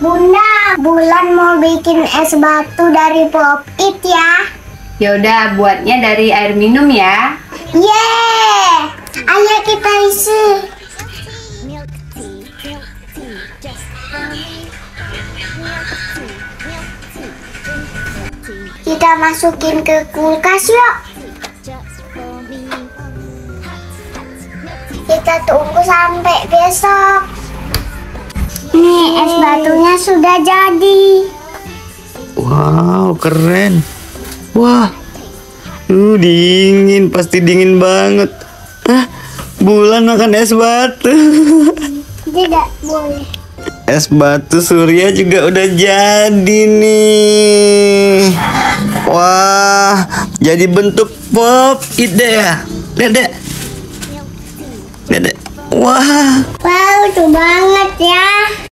Bunda, Bulan mau bikin es batu dari Pop It ya. Yaudah, buatnya dari air minum ya. Yeay, ayo kita isi. Kita masukin ke kulkas yuk. Kita tunggu sampai besok. Nih, es batunya sudah jadi. Wow, keren. Wah, dingin, pasti dingin banget. Bulan makan es batu. Tidak boleh. Es batu Surya juga udah jadi nih. Wah, jadi bentuk Pop It deh ya. Lihat. Wah. Wow, lucu banget ya.